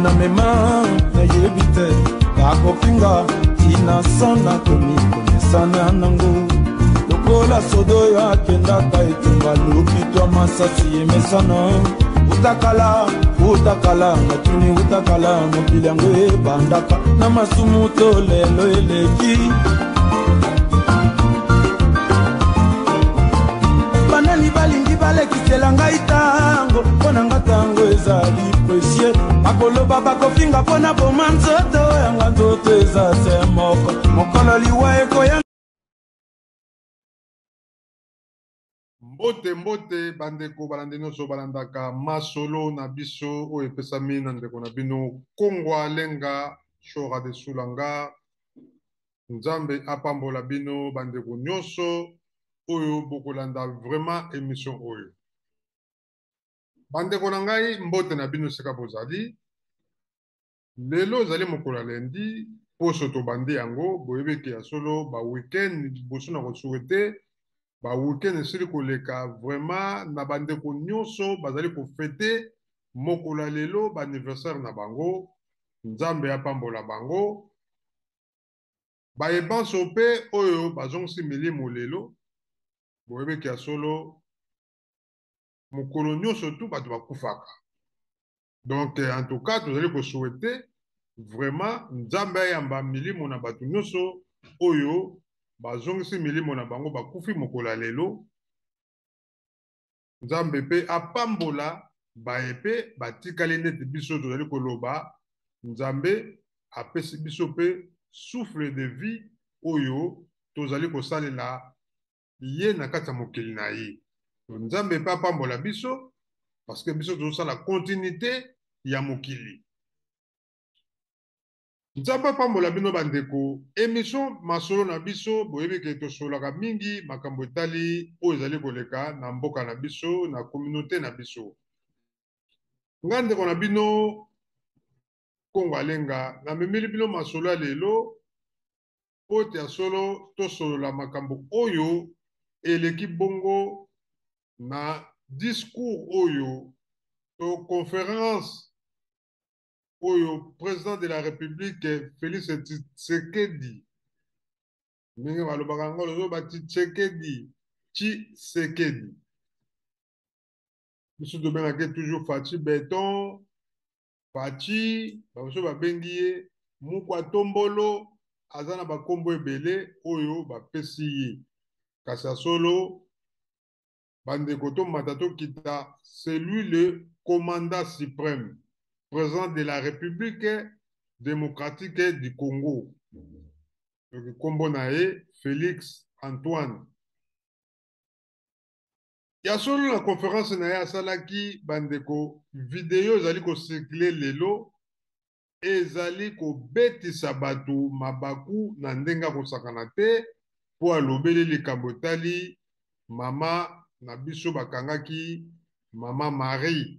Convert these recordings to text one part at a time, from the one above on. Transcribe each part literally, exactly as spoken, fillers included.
na mema na yebite bakofinga tina sana komi konesana nango lokola sodo ya kendaka etumba lukitwa masasi emesana utakala utakala ngatuni utakala mokili yango ebandaka na masumu to lelo eleki banani balingi balekisela ngai tango mpona nga tango ezali presie bakoloba bakofinga mpona boma nzoto yanga nzoto eza se moko mokolo liwa ekoya mbote mbote bandeko balandi nyonso balandaka masolo na biso oyo epesami na ndeko na bino Kongwa Alenga Shora de Sulanga. Nzambe apambola bino bandeko nyonso oyo bokolanda vraiment émission oyo. Bandeko na ngai mbote na bino seka bozali lelo zali mokolo lendi poso to bandi yango boyebeke ya solo ba weekend boso na ko souhaiter ba weekend esili koleka vraiment na bandeko nyonso bazali ko fêter mokolo lelo ba anniversaire na bango. Nzambe apambola bango ba ebanso pe oyo bazongisi milimo lelo boyebeke ya solo mokolo nyonso tu bato bakufaka. Donc en tout cas tozali ko souhaiter vraiment Nzambe ayamba milimo na bato nyonso oyo bazongisi milimo na bango bakufi mokolo lelo. Nzambe pe apambola baepe batikali neti biso tozali koloba Nzambe apesi biso pe souffle de vie oyo tozali kosalela ye na kati ya mokili na ye. Nzambe pe apambola biso parce que biso tozosala continuité ya mokili. Nzambe apambola bino bandeko émission masolo na biso boyebeke tosolaka mingi makambo etali oyo ezali koleka na mboka na biso na communauté na biso. Nga ndeko na bino Kongwa Alenga na memeli bino masolo ya lelo pote ya solo tosolola makambo oyo eleki bongo na discours oyo to conférence oyo président de la République Félix Tshisekedi mingi balobaka ngo lozo bati Tshisekedi Tshisekedi biso tobengaka toujours Fachi Beton Fachi baso babengi ye Mukwa Tombolo aza na bakombo ebele oyo bapesi ye kasi ya solo bandeko tomata tokita c'est lui le commandant suprême président de la République démocratique du Congo. Le kombo na ye Félix Antoine. Ya solo la conférence na ye asalaki bandeko vidéo ezali ko circuler lelo ezali ko betisa bato mabaku na ndenga kosakana te po alobeli likambo etali mama na biso bakangaki mama Marie.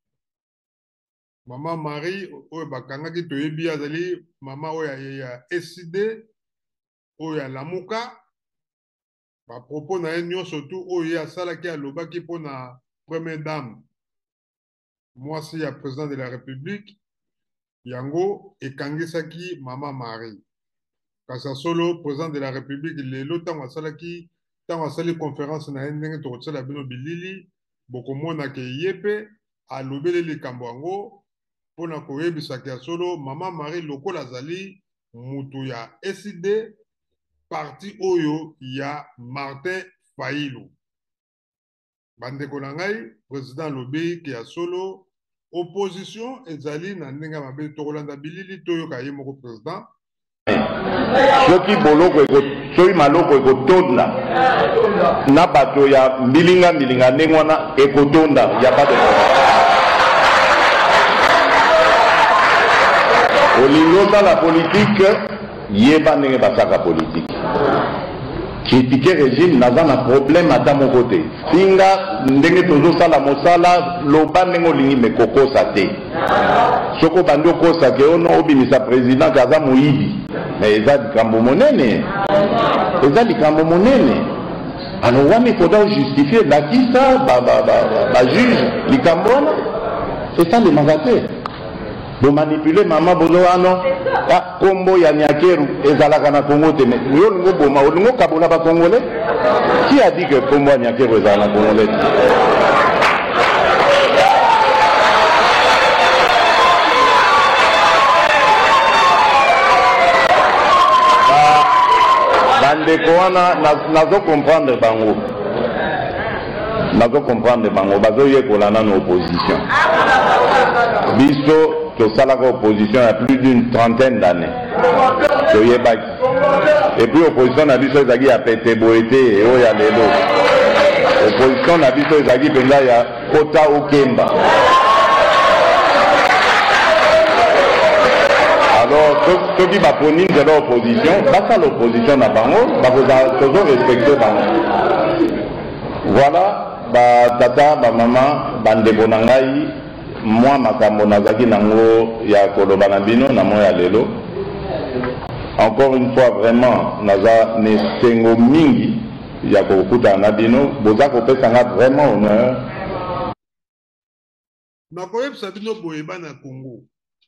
Mama Marie oyo bakangaki toyebi azali mama oyo ya S D oyo ya lamuka ba propos na ye nyonso tu oyo asalaki alobaki mpona première dame mwasi ya président de la République yango ekangisaki mama Marie. Kasi solo président de la République lelo ntango asalaki ntango asali conférence na ye ndenge tokosala bino bilili bokomonaka ye mpe alobeli likambo yango mpona koyebisaka ya solo mama Marie lokola azali mutu ya S D parti oyo ya Martin Fayulu. Bandeko na ngai président lobi ke ya solo opposition ezali na ndenge mabe tokolanda bilili toyoka ye moko président soki boloko soki maloko ekotonda na bato ya mbilinga mbilinga ndenge wana ekotonda ya pas de olingi osala politike yeba ndenge basaka politike critiquer régime naza na problème ata moko te singa ndenge tozosala mosala loba ndenge olingi me kokosa te soko bandi okosa ke ono obimisa président kaza moyibi me eza likambo monene eza likambo monene ano wana ikoda ojustifier bakisa bajuge likambo wana esalemaka te Vous manipulez maman Bozoano, ah, Combo Yanyakeru, et Zalakana Congo, Yongo Boma, Ongo Kabona Congolais. Qui a dit que Combo Yanyakeru est Zalakana Congolais? Bandeko wana nazo comprendre bango. Nazo comprendre bango, bazo yekola na opposition. Biso que ça la opposition il y a plus d'une trentaine d'années. Et puis l'opposition a dit que ça a pété boété et il y a les lots. L'opposition a dit que ça a y a Kota ou Kemba. Alors, ceux qui vont prendre de l'opposition, pas l'opposition à Bango, va toujours respecter Bango. Voilà, bah tata, bah maman, bande bonangai. Moi, makambo nazaki nango ya koloba na bino na moya lelo. Encore une fois, vraiment, naza nesengo mingi ya kokuta na bino, boza kopesanga vraiment honneur. Nakoyebisa bino boyeba na Congo.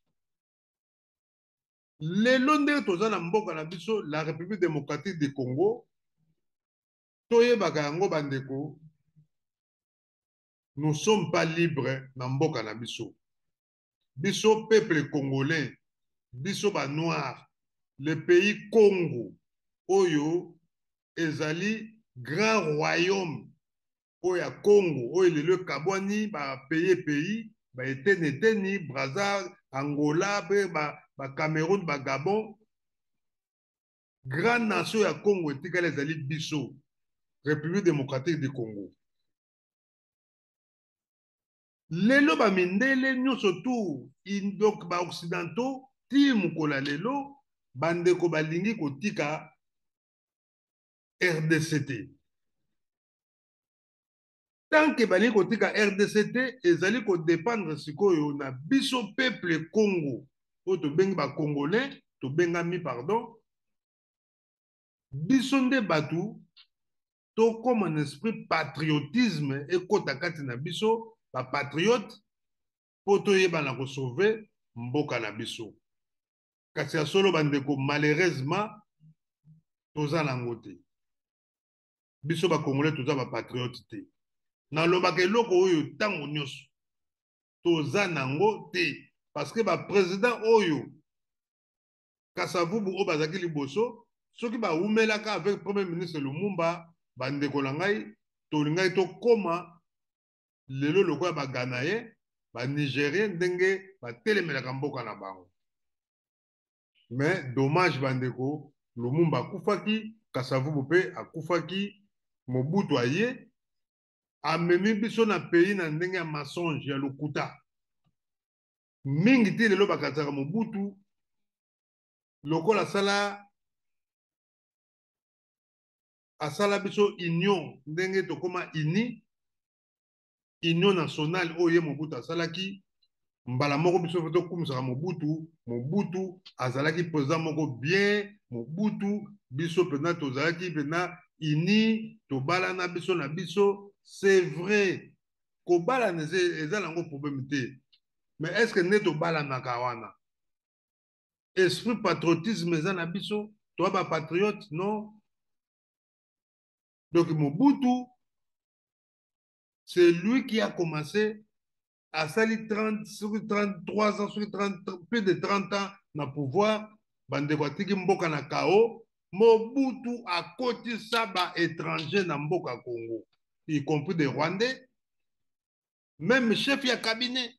Lelo nde toza na mboka na biso la République démocratique du Congo. Toyebaka yango bandeko. Nous ne sommes pas libres dans Mboka na biso. Biso peuple congolais, biso ba noir, le pays Congo, oyo ezali grand royaume, oya Congo, oyo le Kabwani, ba pays pays, ba eteni eteni, Brazza, Angola, ba, ba Cameroun, ba Gabon. Grande nation ya Congo etikala ezali biso, République démocratique du Congo. Lelo ba mindele nyonso tout donc ba occidentaux ti mukola lelo bandeko balingi kotika R D C T. Tant que balingi kotika R D C T ezali ko dépendre sikoyo na biso peuple Congo o to bengi ba congolais to bengami pardon biso nde batu to comme un esprit patriotisme et kota kati na biso ba patriote poto yeba na ko sauver mboka na biso kasi ya solo bandeko malheureusement toza na ngote biso ba congolais toza ba patriote te na lobaka eloko oyo tango nyonso toza na ngote parce que ba président oyo Kasavubu o bazaki liboso soki ba umelaka avec premier ministre Lumumba bandeko na ngai tolingai to koma lelo lokola ba Ghanais, ba Nigérien ndenge ba telemelaka mboka na bango. Mais dommage bandeko, Lumumba akufaki, Kasavubu pe akufaki, Mobutu aye, amemi biso na pays na ndenge ya mensonge ya lokuta. Mingi ti lelo bakataka Mobutu, lokola sala asala biso union ndenge tokoma ini union nationale oye Mobutu asalaki mbala moko biso foto kumisaka Mobutu Mobutu azalaki président moko bien Mobutu biso pena tozalaki pena ini tobala na biso na biso c'est vrai kobala neze ezala ngo problème te mais est-ce que ne tobala na kawana esprit patriotisme eza na biso toi ba patriote non. Donc Mobutu, c'est lui qui a commencé à salir trente, trente-trois ans, trente, plus de trente ans dans le pouvoir. Bandewatiki Mboka na Kao, Mobutu a côté saba étranger dans Mboka Congo, y compris des Rwandais, même chef ya cabinet.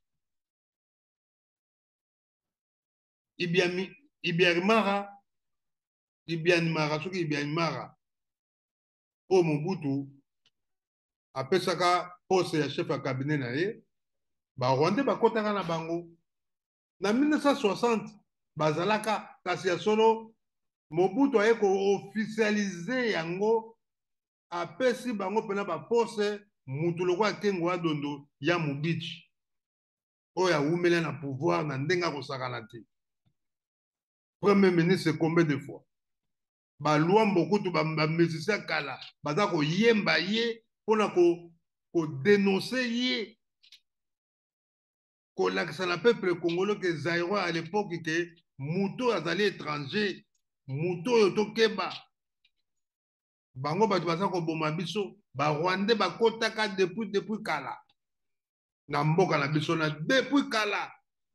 Ibiarimara, Ibiarimara, ce qui Ibiarimara. O Mobutu apesaka poste ya chef ya cabinet na ye ba Rwandais bakotaka na bango na mille neuf cent soixante bazalaka kasi ya solo Mobutu aye ko officialiser yango apesi bango pena ba poste mutu loko akengo adondo ya Mubichi oyo awumela na pouvoir na ndenga kosakana te. Premier ministre combien de fois ba luambo kutu ba musicien kala baza ko yemba ye pona ko ko dénoncer ye kolakisa na peuple congolais que Zaïro à l'époque que muto azali étranger muto oyo tokeba bango bato baza koboma biso ba Rwandais bakotaka depuis depuis kala na mboka na biso na depuis kala.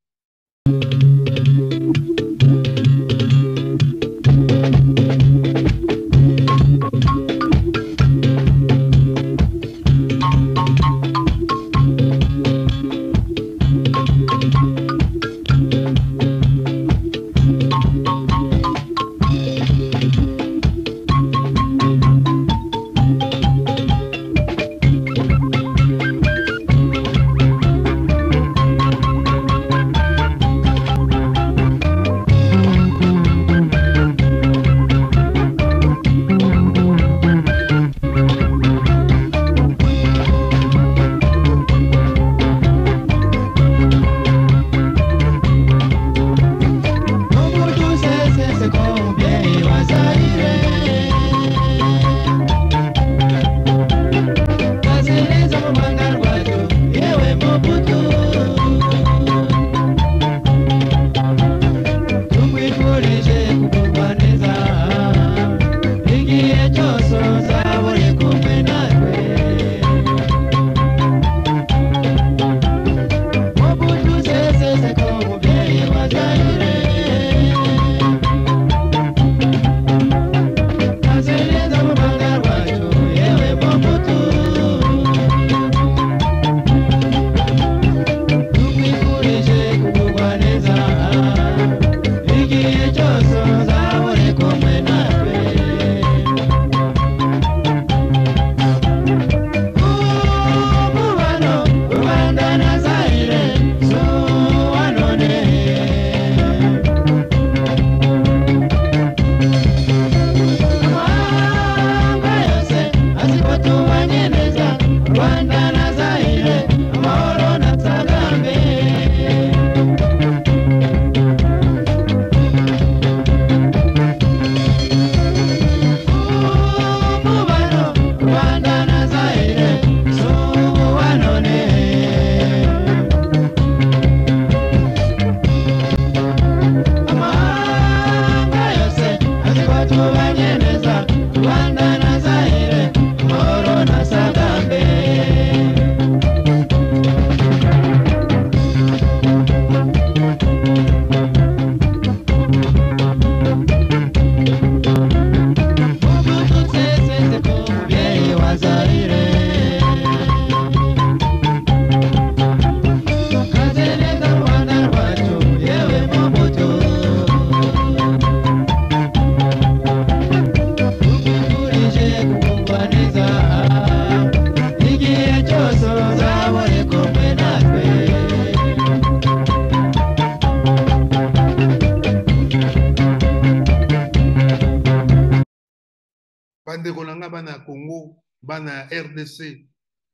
Bana Congo, bana R D C.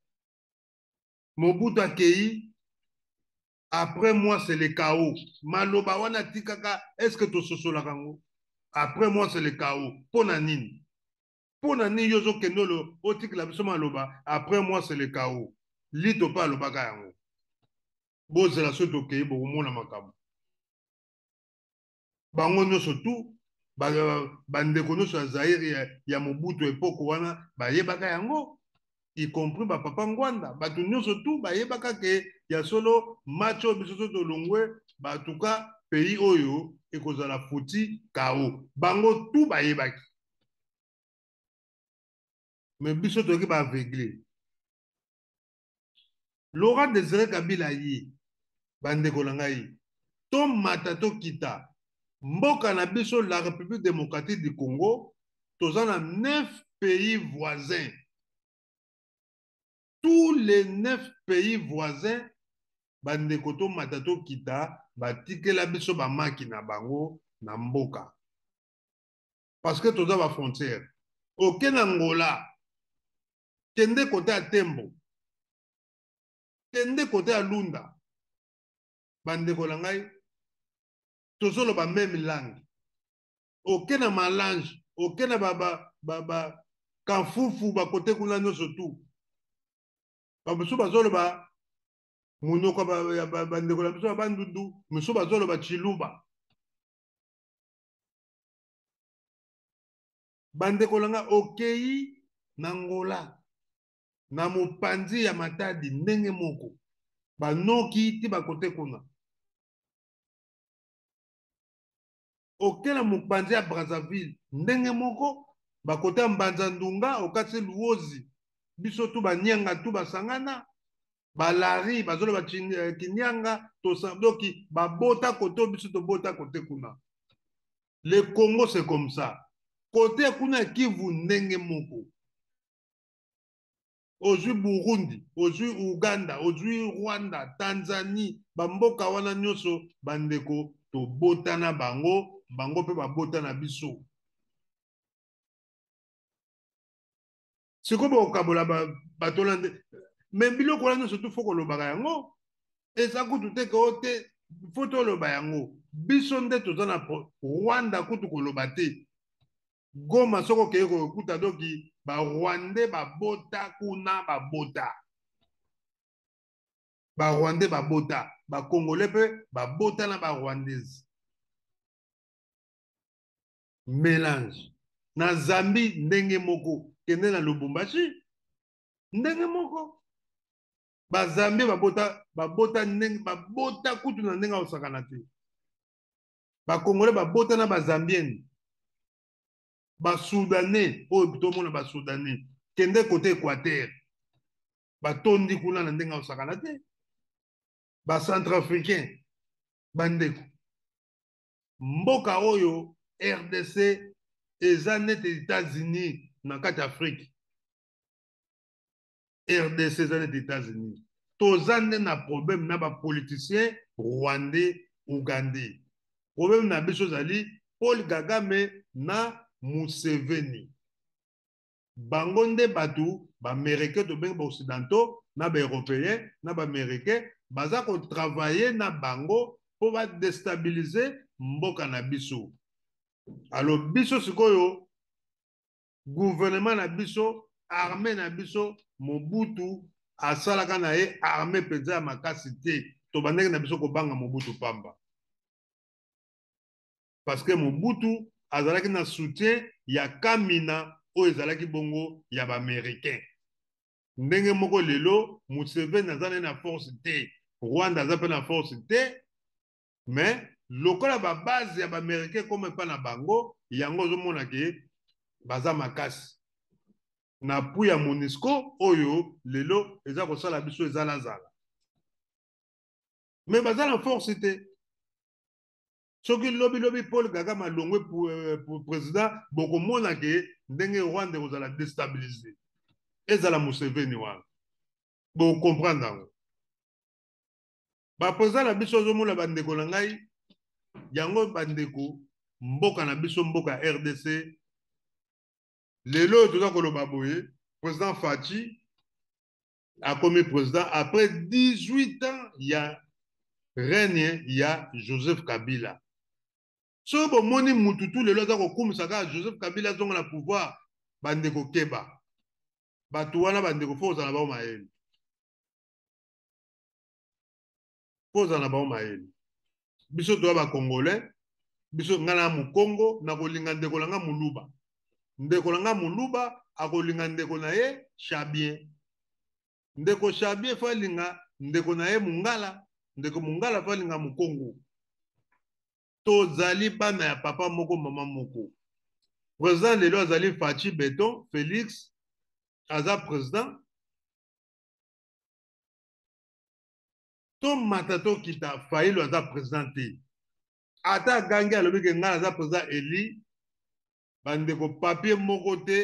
Mobutu Akei, après moi c'est le chaos. Maloba wana tikaka, est-ce que tu soso la kango? Après moi c'est le chaos. Ponanine. Ponanine yozo kenolo, otik la biso maloba, après moi c'est le chaos. Lito pa loba kayango. Boze la soto kei bo mona makabu. Bango nyoso tu bandeko nyonso ya Zaire ya Mobutu epoko wana bayebaka yango, y compris ba papa Ngwanda, bato nyonso tu bayebaka ke ya solo macho biso so tolongwe batuka pays oyo ekozala futi kao, bango tu bayebaki. Mais biso toki ba aveuglé. Laurent Désiré Kabila yi bandeko na ngai to mata to kita mboka na biso la République démocratique du Congo, toza na neuf pays voisins. Tous les neuf pays voisins, bandeko to matato kita, batike la biso ba maki na bango na mboka. Parce que toza ba frontière. Aucun Angola, kende côté à Tembo, kende côté à Lunda, bandeko la ngai, tozolo ba même langue. Aucun mélange, aucun ba ba ba ba kanfufu ba côté kuna nyoso tu. Ba biso bazolo ba Munoko ya bandeko na biso ya bandundu miso bazoloba chiluba. Bandeko langa okei na Ngola na mopanzi ya Matadi ndenge moko banoki ti bakote kuna. Okei na mopanzi ya Brazzaville ndenge moko bakote Mbanza Ndunga okati Luozi biso tu banyanga tu basangana balari bazolo ba kinyanga to sandoki babota koto biso to bota kote kuna. Le Congo c'est comme ça. Côté kuna Kivu ndenge moko. Ozui Burundi, ozui Uganda, ozui Rwanda, Tanzanie, bamboka wana nyoso bandeko to bota na bango, bango pe babota na biso. Siko bo kabola ba batolande. Mais biloko wana surtout faut kolobaka yango. Eza kutu te ko te faut loba yango. Biso nde toza na Rwanda kutu koloba te. Goma soko ke ko kuta doki ba Rwandais ba bota kuna ba bota. Ba Rwandais ba bota, ba Congolais pe ba bota na ba Rwandais. Mélange. Na Zambie ndenge moko, kende na Lubumbashi ndenge moko. Ba Zambie ba bota ba bota ndenge ba bota kutu na ndenge osakana te. Ba Congolais ba bota na ba Zambiens. Ba Soudanais, oh plutôt mon ba Soudanais, kende côté Équateur. Ba tondi kuna na ndenge osakana te. Ba Centrafricain bandeko. Mboka oyo R D C eza net États-Unis na kati Afrique. R D C eza net États-Unis. Tozande na problème na ba politiciens rwandais, ougandais. Problème na biso zali Paul Kagame na Museveni. Bango nde batu ba américain to benga ba occidentaux na ba européens na ba américain baza ko travailler na bango pour ba déstabiliser mboka na biso. Alors biso sikoyo gouvernement na biso, armée na biso, Mobutu asalaka na ye armée penza ya makasi te to bandeke na biso ko banga Mobutu pamba. Parce que Mobutu azalaki na soutien ya Kamina o ezalaki bongo ya ba américain. Ndenge moko lelo Museveni azana na force te, Rwanda aza pe na force te, mais lokola ba base ya ba américain comme pa na bango yango zo mona ke baza makasi. Na pu ya MONUSCO oyo lelo eza ko sala biso eza lazala. Mais baza na force te. Soki lobi lobi Paul Kagame alongwe pour, euh, pour président boko mona ke ndenge Rwanda ozala déstabiliser. Ezala Museveni wana. Bo comprendre yango. Ba président na biso zo mona bandeko na ngai yango bandeko mboka na biso mboka R D C. Lelo toza koloba boye président Fachi a commis président après dix-huit ans il y a règne il y a Joseph Kabila. So bo moni mututu lelo za ko kumisaka Joseph Kabila zonga na pouvoir bandeko keba. Batu wana bandeko foza na ba maeli. Foza na ba maeli. Biso to ba Congolais, biso ngana mu Congo na kolinga ndeko langa muluba. Ndeko langa muluba akolinga ndeko na ye Chabien. Ndeko Chabien falinga ndeko na ye Mungala, ndeko Mungala falinga mu Congo. Tozali bana ya papa moko mama moko. Président lelo azali Fachi Beton Félix aza président. Tom Matato kita Fayilo aza présenté. Ata gangi alobi ke ngana aza président Eli bandeko papier moko te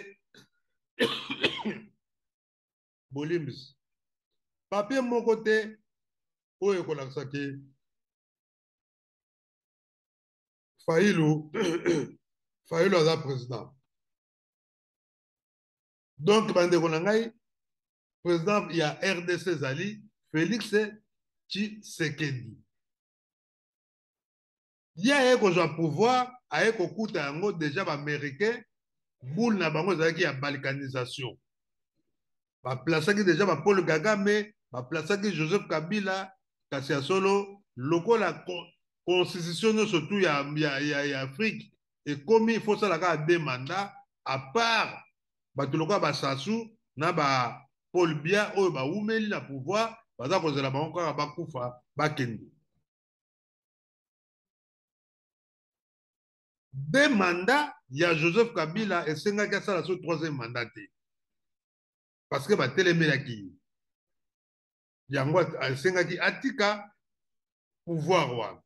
Bolimbis. Papier moko te oyo kolakisa ke Fayilo Fayilo aza président. Donc bandeko na ngai président ya R D C zali Félix Tshisekedi. Ya ye kozwa pouvoir aye kokuta yango déjà ba américain boule na bango zaki ya balkanisation. Ba plaçaki déjà ba Paul Kagame baplaçaki Joseph Kabila kasi ya solo lokola constitution surtout ya ya ya, ya Afrique et comme il faut ça la deux mandats à part bato lokola Basassou na ba Paul Biya oyo ba umeli na pouvoir baza kozela bango kaka bakufa bakende deux mandats ya Joseph Kabila esengaki asala so troisième mandat te parce que batelemelaki yango esengaki atika pouvoir wana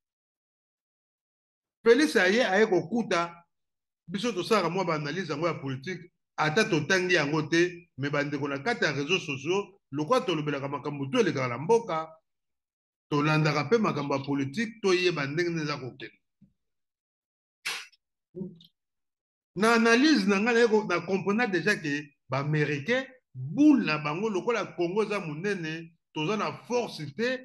Félix aye aye kokuta biso tosalaka mwa baanalyse yango ya politique ata totangi yango te me bandeko na kati ya réseaux sociaux lokwa tolobelaka makambo to elekaka na mboka tolandaka mpe makambo ya politique toyeba ndenge nini eza kokende na analyse na ngai na comprendre déjà ke baaméricain boule na bango lokola Congo eza monene toza na force te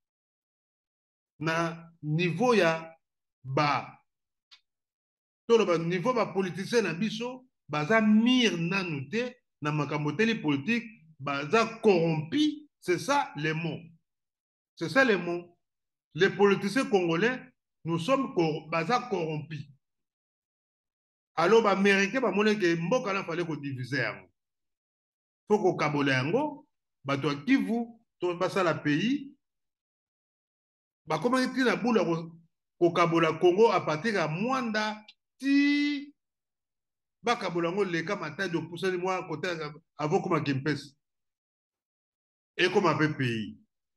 na niveau ya ba toloba niveau ba politicien na biso baza mir nanu te na makambo teli politique baza corrompi, c'est ça les mots, c'est ça les mots. Les politiciens congolais nous sommes cor baza corrompis. Alors ba américain ba mona ke mboka na fallait ko diviser yango faut ko kabola yango bato ya Kivu to basala pays ba comment ti na bula ko kabola Congo à partir ya Mwanda ti ba kabola ngo leka matai de pousser moi côté avant comme Kimpes et comme un pays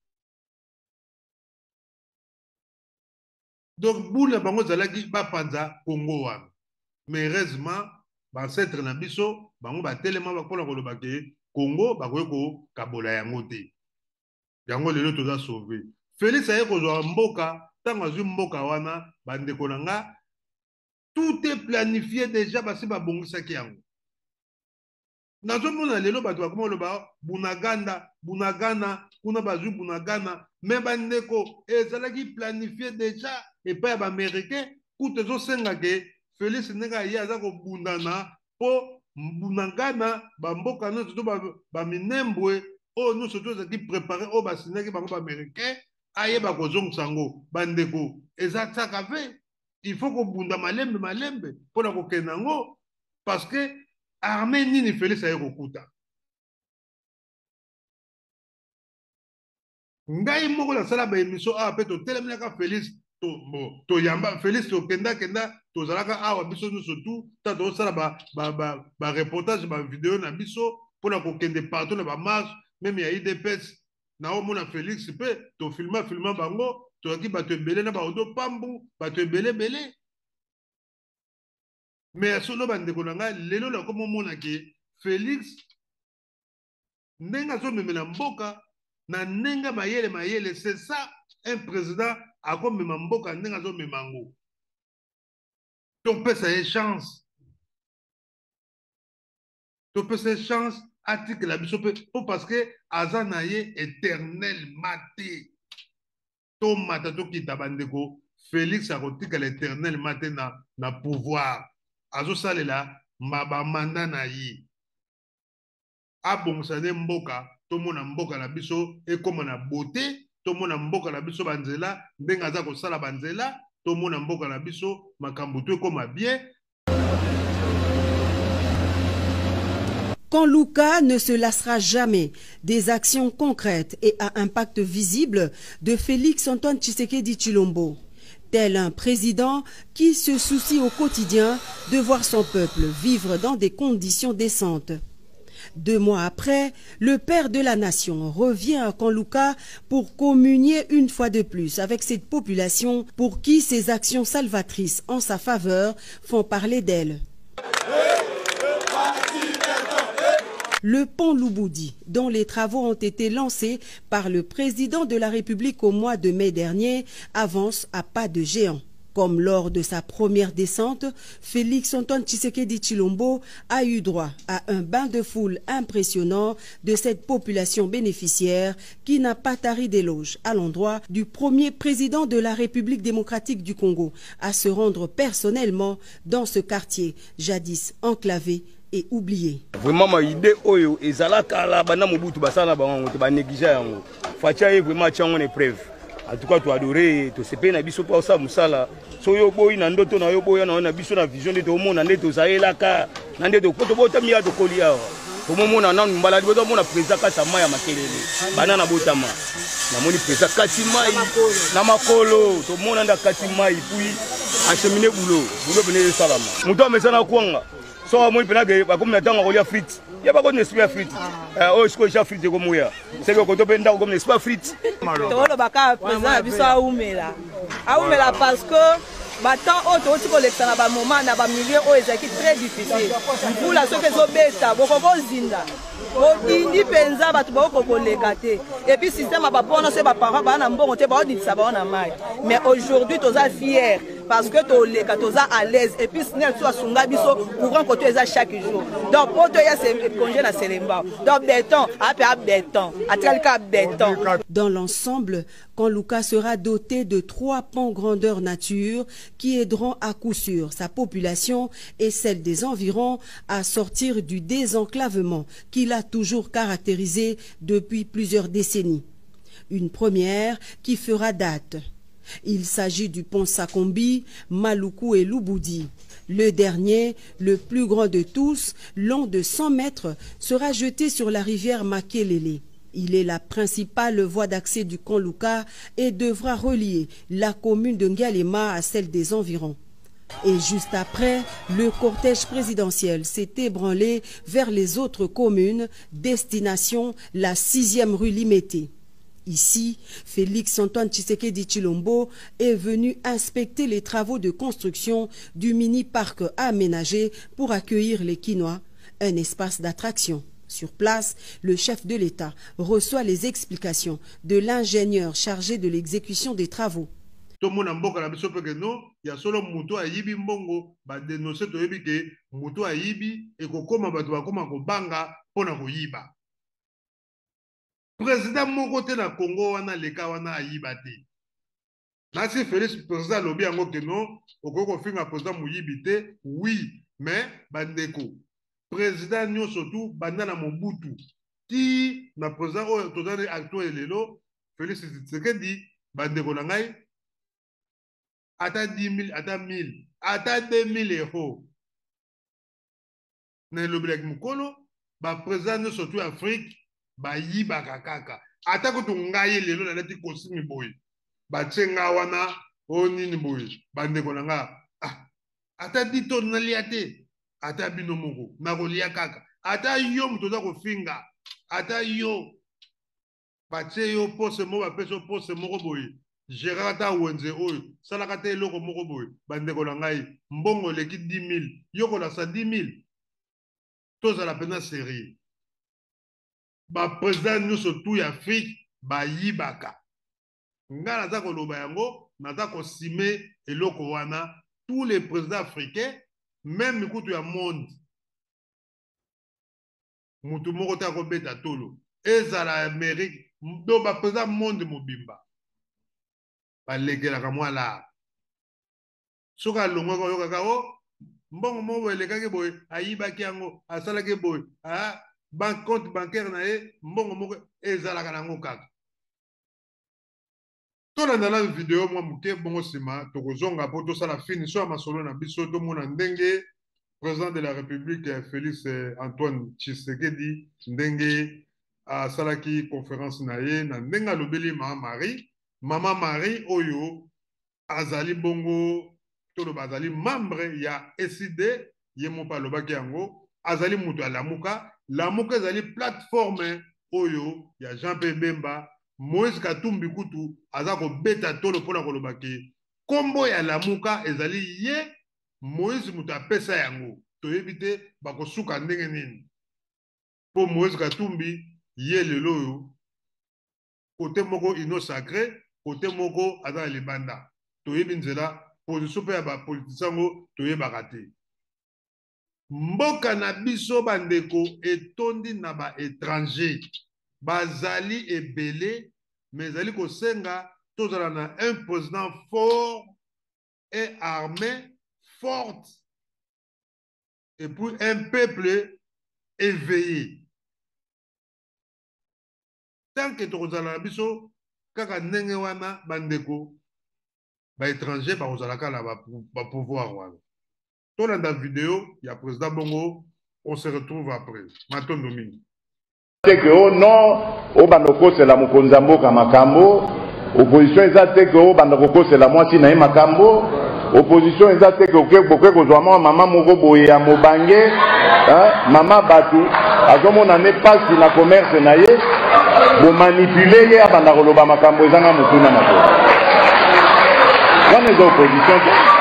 donc bula bango zalaki ba panza Congo wana mais heureusement bancêtre na biso bango batelema bakola koloba ke Congo bakoye ko kabola yango te yango lelo toza sauvé Félix aye kozwa mboka ntango azwi mboka wana bandeko na nga tout est planifié déjà basi babongisaki yango nazomona lelo bato bakoma oloba bunaganda bunagana kuna bazwi bunagana me bandeko ezalaki planifié déjà epai ya baaméricain kuta ezosenga ke Félix ndenge aye aza kobundana mpo bunagana bamboka nyonso to baminembwe oyo nyonso to ezalaki préparé oyo basinaki bango baaméricain ayeba kozongisa yango bandeko eza tiaka ve il faut kobunda malembe malembe mpona kokende yango parce que armée nini Félix aye kokuta ngai moko nasala baémission awa mpe totelemelaka Félix toyamba Félix tokendakenda tozalaka awa biso nyonso tu ta tozosala bareportage bavideo na biso mpona kokende partout na bamarche meme ya I D P S naomona Félix mpe tofilma filma bango toyaki bato ebele na baodo pambu bato ebele ebele mais solo bandeko na ngai lelo nakomomona ke Félix ndenge azomemela mboka na ndenge mayele mayele c'est ça un président akomema mboka ndenge azomema yango topesa ye chance topesa ye chance atikela biso mpe po parce que aza na ye éternellement te tomata tokita bandeko Félix akotikala éternellement te na, na pouvoir azosalela bamanda na ye abongisa nde mboka tomona mboka na biso ekoma na beauté tomona mboka na biso banzela ndenge aza kosala banzela tomona mboka na biso makambo to ekoma bien. Quand Luka ne se lassera jamais des actions concrètes et à impact visible de Félix Antoine Tshisekedi Tshilombo, tel un président qui se soucie au quotidien de voir son peuple vivre dans des conditions décentes. Deux mois après, le père de la nation revient à Kanluka pour communier une fois de plus avec cette population pour qui ses actions salvatrices en sa faveur font parler d'elle. Le pont Lubudi, dont les travaux ont été lancés par le président de la République au mois de mai dernier, avance à pas de géant. Comme lors de sa première descente, Félix Antoine Tshisekedi Tshilombo a eu droit à un bain de foule impressionnant de cette population bénéficiaire qui n'a pas tari d'éloges à l'endroit du premier président de la République démocratique du Congo à se rendre personnellement dans ce quartier jadis enclavé et oubliés. Vraiment, ma idée, oyo, ezalaka la bana mobutu basana bango, te ba négliger yango. Fatia est vraiment tiango une preuve. En tout cas, tu adorer, tu sais pas na biso pa ça musala. So yo boy na ndoto na yo boy na na biso na vision de to mona ndeto zaela ka, na ndeto poto bota miya to kolia. To mona na mbala boto mona président ka sama ya makelele. Bana na botama. Na moni président kati mai na makolo, to mona nda kati mai puis acheminer boulot. Boulot venir salama. Muto amesana kwanga. So moni penage ba comme na tanga kolia frites. Il n'y a pas de esprit frites. Oh, je suis frites comme moi. C'est que quand on peut comme esprit frites. Tolo baka président biso aumela. Aumela parce que maintenant auto ti collecter na ba moment na ba milieu o ezaki très difficile. Pour la ce que zo beta boko zinda. Bo indi penza batu boko koleka te. Et puis système ba pona se ba parents ba na mbongo te ba oditisa ba na mai. Mais aujourd'hui toza fier parce que to leka toza à l'aise et puis snel soit sunga biso courant côté eza chaque jour. Donc poto ya se congé na Selemba. Donc béton, après béton, atralika béton. Dans l'ensemble, Kanlouka sera doté de trois ponts grandeur nature qui aideront à coup sûr sa population et celle des environs à sortir du désenclavement qui l'a toujours caractérisé depuis plusieurs décennies. Une première qui fera date. Il s'agit du pont Sakombi, Maluku et Luboudi. Le dernier, le plus grand de tous, long de cent mètres, sera jeté sur la rivière Makelele. Il est la principale voie d'accès du Kanlouka et devra relier la commune de Ngalema à celle des environs. Et juste après, le cortège présidentiel s'est ébranlé vers les autres communes, destination la sixième rue Limete. Ici, Félix Antoine Tshisekedi Tshilombo est venu inspecter les travaux de construction du mini-parc aménagé pour accueillir les Kinois, un espace d'attraction. Sur place, le chef de l'État reçoit les explications de l'ingénieur chargé de l'exécution des travaux. Tout le monde a mboka na biso peke no ya solo muto ayibi mbongo ba dénoncer to yebi ke muto ayibi e kokoma bato bakoma ko banga pona ko yiba. Président moko te na Congo wana leka wana ayiba te. Nasi Félix président lobi yango ke non okoko finga président muyibi te oui mais bandeko président nyo surtout banda na Mobutu ti na président o tozane actuel lelo Félix Tshisekedi bandeko na ngai ata dix mille ata mille ata deux mille euros na lobi mukolo ba président nyo surtout Afrique ba yiba kakaka ata ko tungaye lelo na lati kosimi boy ba tsenga wana onini boy bandeko na nga ah ata dito na liate ata bino moko na kolia kaka ata yo mutoza ko finga ata yo batie yo pose mo ba peso pose moko boy gerata wenze oyo sala kate eloko moko boy bandeko na ngai mbongo leki dix mille yoko la sa dix mille toza la pena série ba président nyonso tout ya Afrique ba yibaka nga naza koloba yango naza kosime eloko wana tous les présidents africains même mikutu ya monde mutu moko ta kobeta tolo ezala Amérique do ba président monde mobimba balekelaka mwa la soki alongwaka oyokaka o mbongo moko elekaki boye ayibaki yango asalaki boye a banque compte bancaire na ye mbongo moko ezalaka nango kaka tolanda na video mwa moke bongo nsima tokozonga mpo tosala finition ya masolo na biso tomona ndenge président de la république Félix Antoine Tshisekedi ndenge asalaki conférence na ye na ndenge alobeli mama Marie mama Marie oyo azali bongo toloba azali membre ya S I D ye mo pa alobaki yango azali mutu alamuka lamuka ezali plateforme oyo ya Jean-Pierre Bemba Moïse Katumbi kutu aza ko beta tolo pona kolobaki kombo ya lamuka ezali ye Moïse mutu apesa yango toyebi te bakosuka ndenge nini po Moïse Katumbi ye lelo oyo kote moko ino sacré kote moko aza libanda toyebi nzela position pe ya ba politicien ngo toyebaka te mboka na biso bandeko etondi na ba étranger bazali ebele mais ezali kosenga tozala na un président fort et armé forte et puis un peuple éveillé. Tant que tozala biso kaka ndenge wana bandeko ba étranger ba ozalaka na ba pouvoir wana. Tolanda vidéo ya président Bongo, on se retrouve après. Matondo mingi. C'est que oh non, au bandoko c'est la mokonzambo kamakambo, opposition ezate que oh bandoko c'est la moitié na makambo, opposition ezate que ok bokwe kozwama mama moko boye ya mobange, hein, mama batu, azomona ne pas na commerce na ye, bo manipuler ye abanda koloba makambo ezanga mutuna na ko. Wana ezo opposition.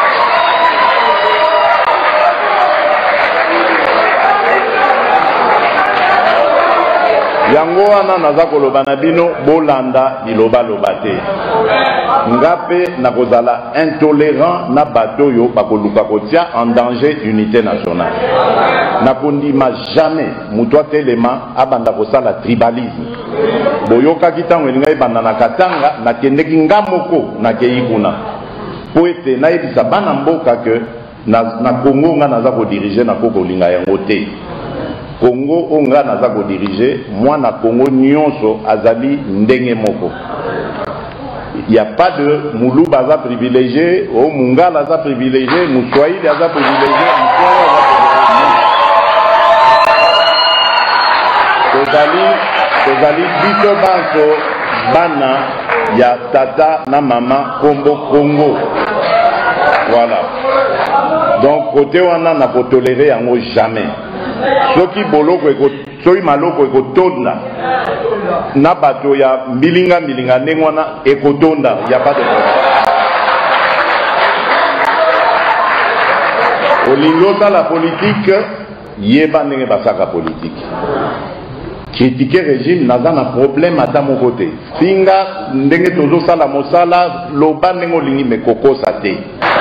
Yango wana naza koloba na bino bolanda liloba loba te. Ngape na kozala intolérant na bato yo bakoluka kotia en danger unité nationale. Na kondima jamais mutwa telema abanda kosala tribalisme. Boyoka kitango elinga ebanda na katanga na kendeki ngamoko na keikuna. Po ete na yebisa bana mboka ke na, na Congo nga naza ko diriger na koko linga yango te. Congo onga naza ko diriger moi na Congo nyonso azali ndenge moko. Il n'y a pas de Moulou baza privilégié, ou Mungala baza privilégié, Moussoaïd baza privilégié, Moussoaïd baza privilégié. Tozali biso banso bana ya tata na mama Kombo Congo. Voilà. Donc côté wana na ko tolérer yango jamais. Soki boloko eko soki maloko eko tonda na bato ya mbilinga mbilinga ndenge wana eko tonda, il y a pas de problème. Olingo ta la politique yeba ndenge basaka politique. Critiquer régime naza na problème ata mon côté. Singa ndenge tozo sala mosala loba ndenge olingi mekokosa te.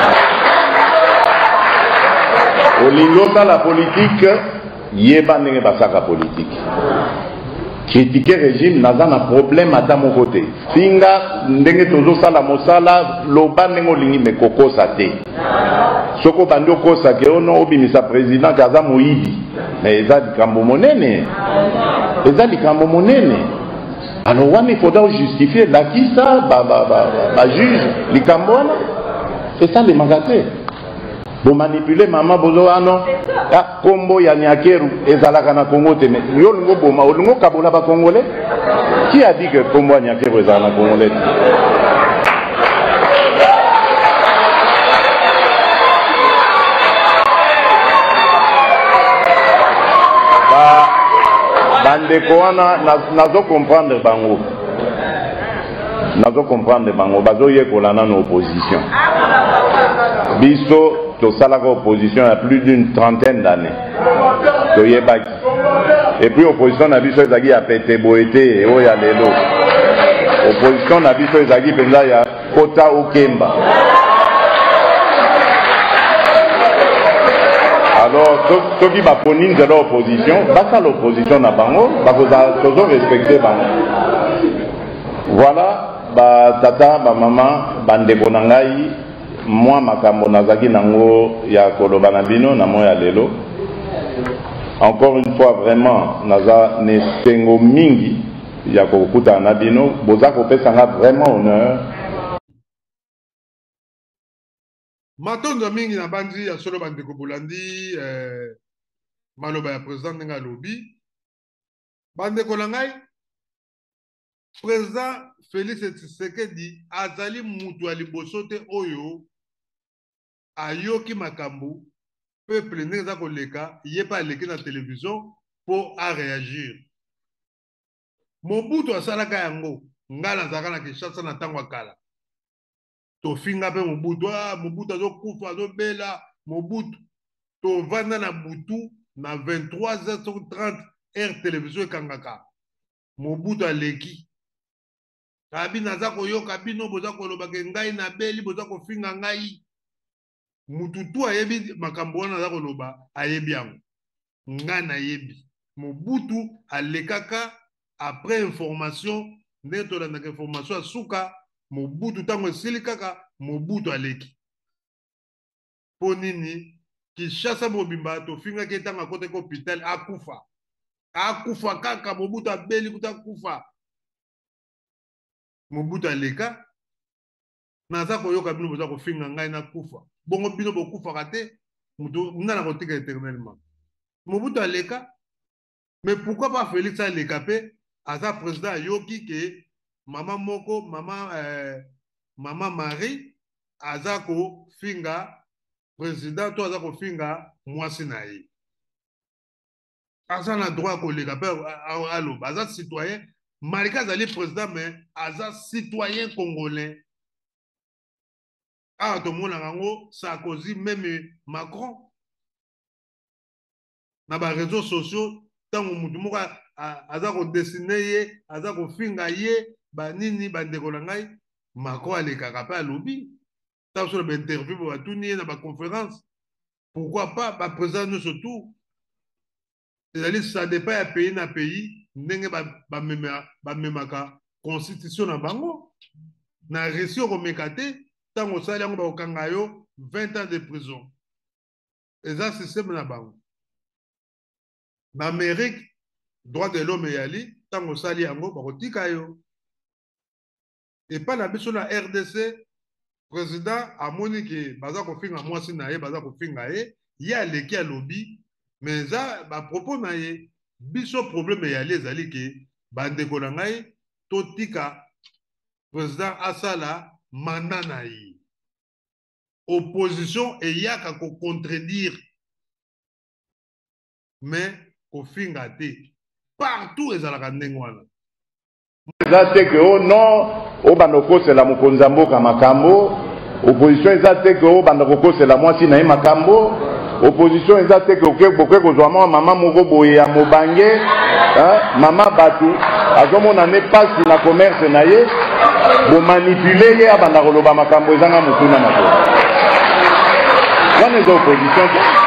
Olingo ta la politique yeba ndenge basaka politique. Critiquer régime naza na problème ata mon côté. Singa ndenge tozo sala mosala loba ndenge olingi mekokosa te. Soko bando kosa ke ono obimisa président kaza moyibi. Mais eza likambo monene. Eza likambo monene. Alors wana il faudra justifier la qui ça ba ba ba, ba juge likambo wana. C'est ça les magasin. Bo manipuler maman bozo ano ah kombo ya nyakeru ezalaka na Congo te mais yo ngo boma olingo kabola ba congolais. Qui a dit que kombo ya nyakeru ezalaka na congolais? Ba bandeko wana nazo comprendre bango. Nazo comprendre bango bazo yekola na no opposition. Biso to salaka opposition il y a plus d'une trentaine d'années. Et puis opposition na biso ezaki ya pete boete et oya lelo. Opposition na biso ezaki penza ya kota okemba. Alors ceux qui va poni de l'opposition, basa l'opposition na bango, bakoza toujours respecter bango. Voilà ba tata ba maman bandeko na ngai. Moi makambo nazaki nango ya koloba na bino na moya lelo. Encore une fois vraiment naza ne sengo mingi ya kokuta na bino boza kopesa nga vraiment honneur. Matondo mingi na bandi ya solo bandeko bolandi eh, maloba ya président nga lobi bandeko na ngai président Félix Tshisekedi azali mutu ya liboso te oyo ayoki makambo peuple ndenge eza koleka ye pa aleki na télévision po a réagir. Mobutu asalaka yango nga nazalaka na Kinshasa na ntango ya kala tofinga mpe Mobutu ah Mobutu azokufa azobela Mobutu tovanda na butu na vingt-trois heures trente heure télévision ekangaka Mobutu aleki abi naza koyoka bino boza kolobaka ngai na beli boza kofinga ngai mutu tu ayebi makambo wana naza koloba ayebi yango nga nayebi Mobutu alekaka après information ndenge tolandaka information asuka Mobutu ntango esili kaka Mobutu aleki mpo nini Kinshasa mobimba tofinga ke tanga kote ko hôpital akufa akufa kaka Mobutu abeli kuta kufa Mobutu aleka naza koyoka bino boza kofinga ngai na kufa bongo bino bokufa te mutu ngana kotika éternellement Mobutu aleka mais pourquoi pas Félix aleka pe aza président ayoki ke mama moko mama euh, mama Marie aza ko finga président to aza ko finga mwasi na ye aza na droit koleka pe aloba aza citoyen malgré azali président mais aza citoyen congolais ah tomona yango Sarkozy même Macron na ba réseaux sociaux tango mutu moko aza ko dessiner ye aza ko finga ye banini bandeko na ngai Macron alekaka pe alobi tant sur ba interview ba tuni na ba conférence pourquoi pas ba président nous surtout ezali ça dépend ya pays na pays ndenge ba ba mema ba memaka constitution na bango na réussi komeka te tango sali yango ba okanga yo vingt ans de prison eza système na bango na Amérique droit de l'homme yali tango sali yango ba kotika yo et pas na biso na R D C président amoni ke baza kofinga mwasi na ye baza kofinga ye ye aleki alobi mais za ba propos na ye biso problème yali ezali ke bandeko na ngai totika président asala mandat na ye opposition eyaka ko contredire mais kofinga te partout ezalaka ndenge wana eza te ke o non o banda kokosela mokonzi ya mboka makambo opposition eza te ke o banda kokosela mwasi na ye makambo opposition eza te ke boke kozwa mwa mama moko boye ya mobange mama bato azomona ne pasi na commerce na ye bomanipule ye abanda koloba makambo ezanga motuna na to wana eza opposition te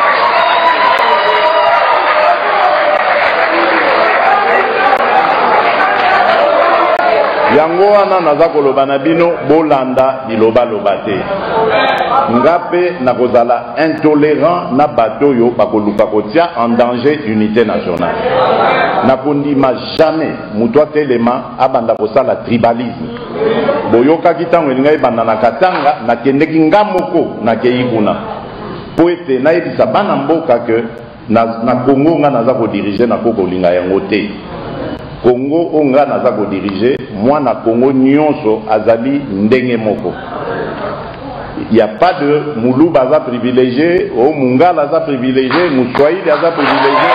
yango wana naza koloba na bino bolanda liloba-loba te nga mpe nakozala intolérant na bato oyo bakoluka kotia en danger unité nationale nakondima jamais moto atelema abanda kosala tribalisme boyokaki ntango elinga ebanda na Katanga nakendeki nga moko nakei kuna po ete nayebisa bana mboka ke na, na Congo nga naza kodirige nakokolinga yango te Congo onga naza ko diriger mwana Congo nyonso azali ndenge moko. Il n'y a pas de Moulou baza privilégié, ou Mungala aza privilégié, Moussoaïd aza privilégié,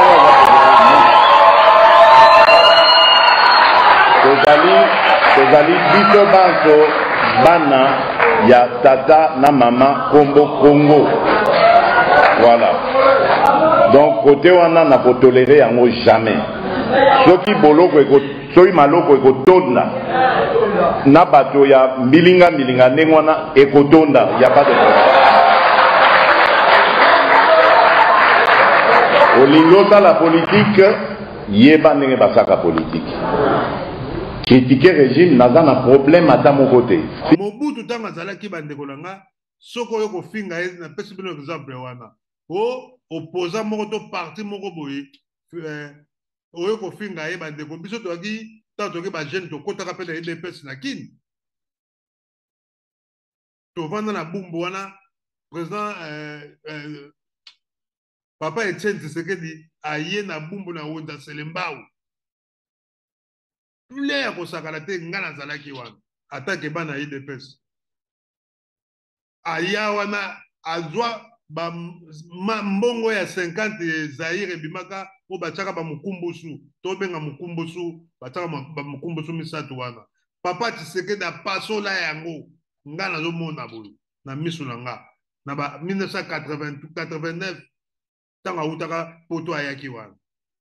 Tozali, Tozali biso banso bana ya tata na mama Kombo Congo. Voilà. Donc côté wana na ko tolérer yango jamais. Soki boloko eko soki maloko ekotonda na bato ya mbilinga mbilinga ndenge wana ekotonda ya pas de problème. Olingo la politique yeba ndenge basaka politique. Critiquer régime naza na problème ata mon côté. Mobutu tanga zalaki bandeko nanga soko yo kofinga na pesi bino exemple wana. O opposant moko to parti moko boye oyo kofinga ye bandeko biso toaki tanto ke ba jeune to kota ka pele de pesi na kin to vanda na bumbu wana président euh, euh, papa Etienne Tshisekedi aye na bumbu na wonda selembao le ya kosakala te ngana zalaki wana atake bana ye de pesi aya wana azwa ba mbongo ya cinquante Zaire bimaka o bachaka ba mukumbusu to benga mukumbusu bachaka ba mukumbusu misatu wana papa Tshisekedi pasola yango nga na zo mona boyo na misu na nga na ba mille neuf cent quatre-vingt-neuf tanga utaka poto ayaki wana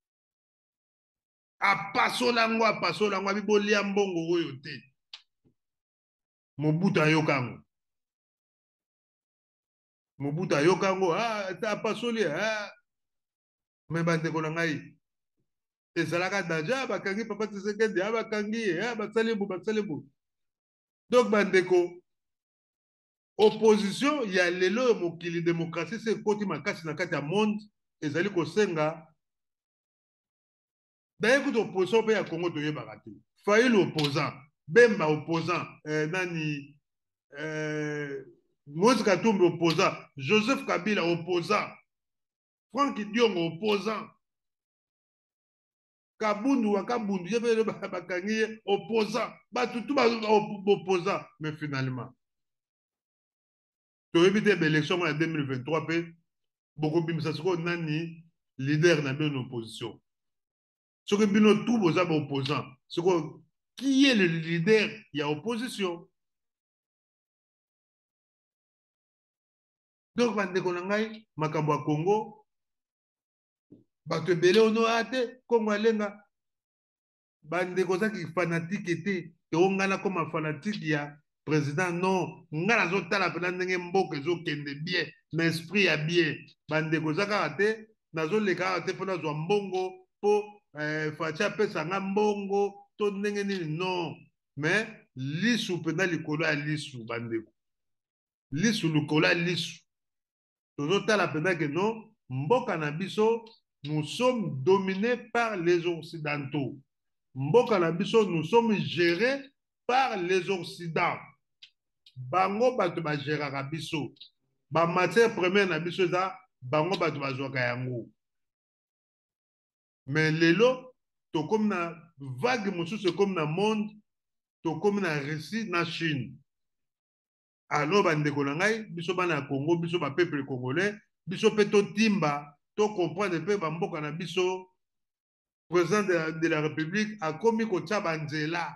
a pasola ngo a pasola ngo bibolia mbongo oyo te Mobutu ayokango Mobutu ayokango ah ta pasoli ah me bandeko na ngai ezalaka daja bakangi papa Tshisekedi ah bakangi ah batsalebu batsalebu donc bandeko opposition ya lelo mokili démocratie c'est koti makasi na kati ya monde ezali kosenga d'ailleurs que opposition pe ya Congo toyebaka te Faïl opposant Bemba opposant euh, nani euh, Moïse Katumbi opposant Joseph Kabila opposant Franck Diongo opposant Kabundu wa Kabundu yebe bakangi opposant batutu ba opposant mais finalement tu éviter l'élection en deux mille vingt-trois pe beaucoup bimisa siko nani leader na bien opposition ce que bino tout boza ba opposant ce qui est le leader il y a opposition donc bandeko na ngai makambo ya Congo bato ebele ono ate Congo alenga bandeko zaki fanatique ete eongana comme fanatique ya président non ngala zotala pena ndenge mboka ezokende bien na esprit ya bien bandeko zaka ate nazoleka ate pona zwa mbongo po eh, facha pesa nga mbongo to ndenge nini non mais lisu pena likolo ya lisu bandeko lisu likolo ya lisu tozotala pena que non mboka na biso nous sommes dominés par les occidentaux mboka na biso nous sommes gérés par les occidentaux bango bato ba géraka biso ba matière première na biso za bango bato bazwaka yango mais lelo to comme na vague mosusu comme na monde to comme na Russie na Chine alors bandeko na ngai biso bana Congo biso ba peuple congolais biso pe to timba to comprendre pe ba mboka na biso président de la, de la République a komi ko tia banzela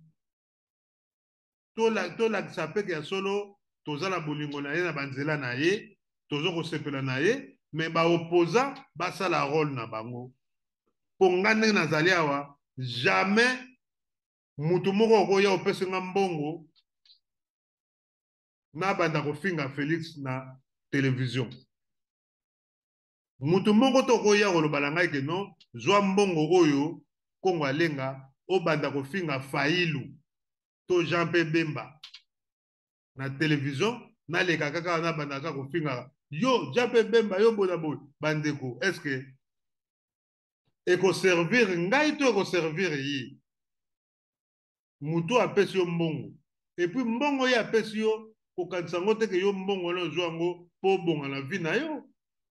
to la to la sape ya solo tozala bolingo na ye na banzela na ye tozo ko sepela na ye mais ba opposant ba sala rôle na bango pongane na zali awa jamais mutu moko ko ya opesa nga mbongo na banda ko finga Félix na télévision mutu moko to ko ya ko balanga ke non zwa mbongo oyo Kongo alenga o banda ko finga Failu to Jean P Bemba na télévision na le kaka na banda ko finga yo Jean P Bemba yo bona bo bandeko est-ce que eko servir ngai to eko servir yi mutu apesi yo mbongo et puis mbongo ya apesi yo ko kanisa ngote ke yo mbongo lo zwango po bonga na vie na yo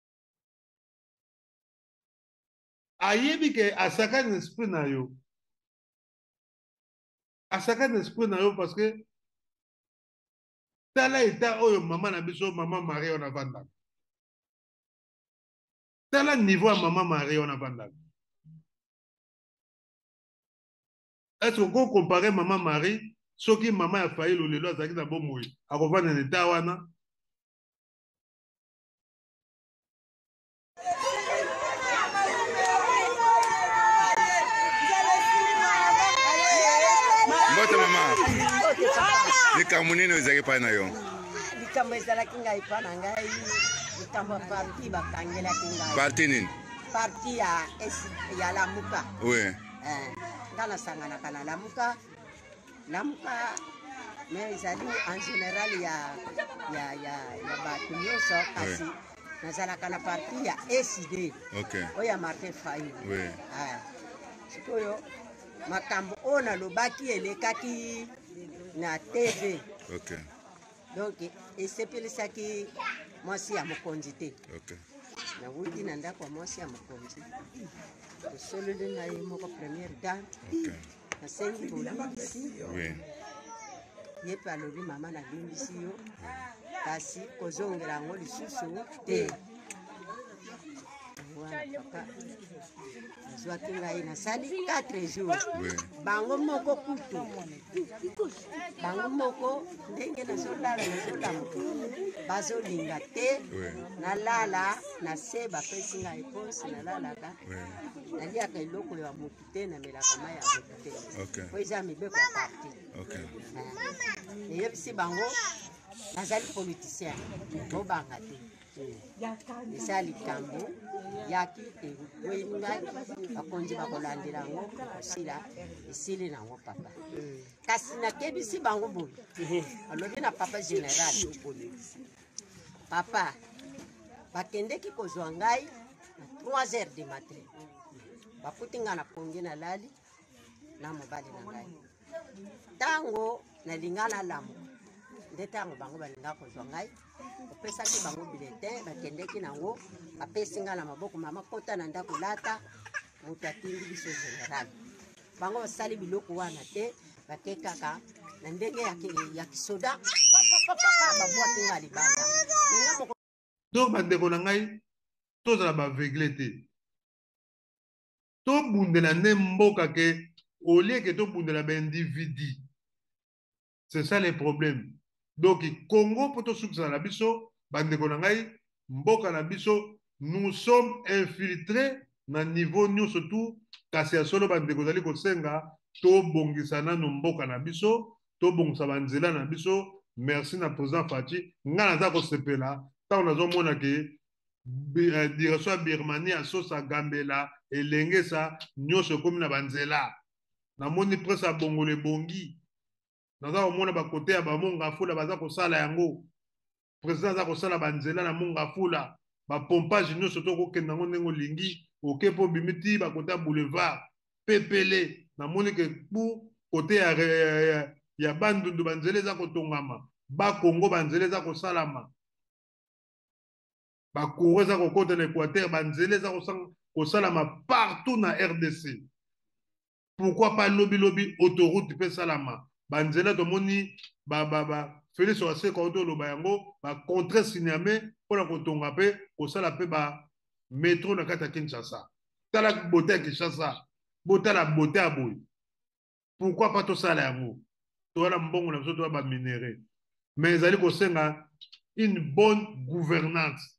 ayebi ke asaka n'esprit na yo asaka n'esprit na yo parce que tala eta oyo mama na biso mama Marie on a vanda tala niveau ya mama Marie on a vanda est-ce qu'on compare mama Marie soki mama ya Faïl ou lelo azaki na bomoi akovanda neta wana Mbote mama likambo nini ozaki pa na yo likambo ezalaki ngai pa na ngai likambo parti bakangelaki ngai parti nini parti ya ya Lamuka oui eh nga nasanganaka na Lamuka Lamuka mais ezali en général ya ya ya ya bato nyonso kasi nazalaka na parti ya S D okay oyo ya Martin Fayulu oui eh sikoyo makambo oyo nalobaki elekaki na T V okay donc esepelisaki mwasi ya mokonzi te okay nawuti na ndako ya mwasi ya mokonzi tosololi na ye moko première dame okay nasengi bolimbisi oui ye mpe alobi mama nalimbisi yo kasi kozongela yango lisusu te wana papa azwaki ngai nasali quatre jours bango moko kutu bango moko ndenge nazolala nazolamuka bazolinga te nalala na se bapesi ngai eponse nalalaka naliaka eloko ya motu te namelaka mai ya motu te po eza mibeko ya parti eyebisi bango nazali politicien bobanga te eza likambo yaki te weni ngai bakonzi bakolandela yango kosila esili nango papa kasi nakebisi bango boye alobi na papa général papa bakendeki kozwa ngai na trois heures du matin baputi ngai na pongi na lali na mobali na ngai ntango nalinga nalamuka nde ntango bango balinga kozwa ngai opesaki bango biletin bakendeki nango bapesi ngai na maboko mama kota na ndako lata moto atindi biso général bango basali biloko wana te bake kaka na ndenge ya kisoda babwaki ngai libanda donc bandeko na ngai tozala baveugle te tobundela nde mboka ke olie ke tobundela baindividu. C'est ça les problèmes. Donc Congo pour tout sukisa na biso bandeko na ngai mboka na biso nous sommes infiltrés na niveau nous surtout kasi ya solo bandeko zali kosenga to bongisa na mboka na biso to bongisa banzela na biso. Merci na président Fati nga naza ko sepela ta onazo mona ke direction Birmanie asosa gambela elenge sa nyonso komi na banzela na moni presse bongole bongi naza omona bakote ya bamonga fula baza kosala yango président aza kosala banzela na monga fula bapompage nyonso to kokenda ngo ndenge olingi oke po bimiti bakote ya boulevard pepele na moni ke bu kote ya, ya, ya, ya bandundu banzela eza kotongama bakongo banzela eza kosalama bakongo eza kokota na Équateur banzela eza kosalama partout na R D C. Pourquoi pas lobby lobby autoroute pe salama banzela tomoni ba ba ba Félix Oase ko to loba yango ba contre Signamé pona kotonga pe kosala pe ba métro na kata Kinshasa tala beauté ya Kinshasa botala beauté ya boy. Pourquoi pas to sala yango to wana mbongo na biso to ba minéraux mais ezali kosenga une bonne gouvernance